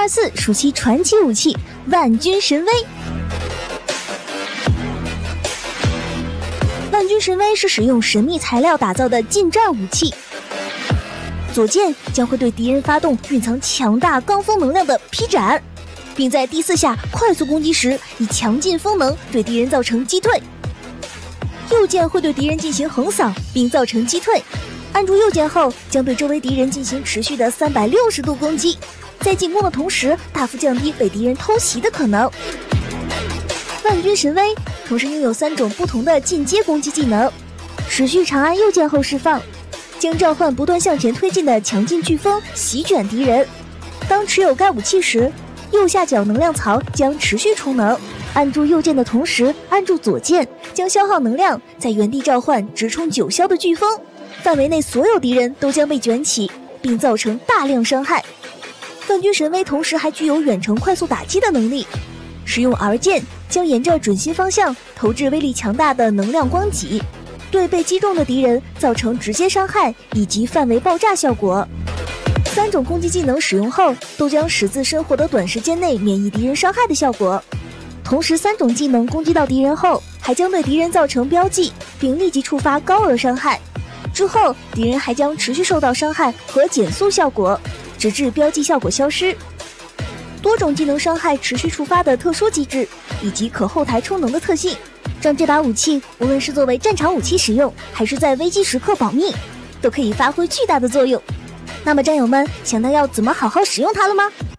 2024暑期传奇武器万军神威。万军神威是使用神秘材料打造的近战武器，左键将会对敌人发动蕴藏强大罡风能量的劈斩，并在第4下快速攻击时以强劲风能对敌人造成击退。右键会对敌人进行横扫并造成击退，按住右键后将对周围敌人进行持续的360度攻击，在进攻的同时大幅降低被敌人偷袭的可能。万军神威同时拥有3种不同的进阶攻击技能，持续长按右键后释放，将召唤不断向前推进的强劲飓风席卷敌人。当持有该武器时，右下角能量槽将持续充能，按住右键的同时按住左键，将消耗能量在原地召唤直冲9消的飓风，范围内所有敌人都将被卷起，并造成大量伤害。万军神威同时还具有远程快速打击的能力，使用 R 键将沿着准心方向投掷威力强大的能量光戟，对被击中的敌人造成直接伤害以及范围爆炸效果。3种攻击技能使用后都将使自身获得短时间内免疫敌人伤害的效果，同时3种技能攻击到敌人后还将对敌人造成标记，并立即触发高额伤害，之后敌人还将持续受到伤害和减速效果，直至标记效果消失。多种技能伤害持续触发的特殊机制，以及可后台充能的特性，让这把武器无论是作为战场武器使用，还是在危机时刻保命，都可以发挥巨大的作用。那么战友们想到要怎么好好使用它了吗？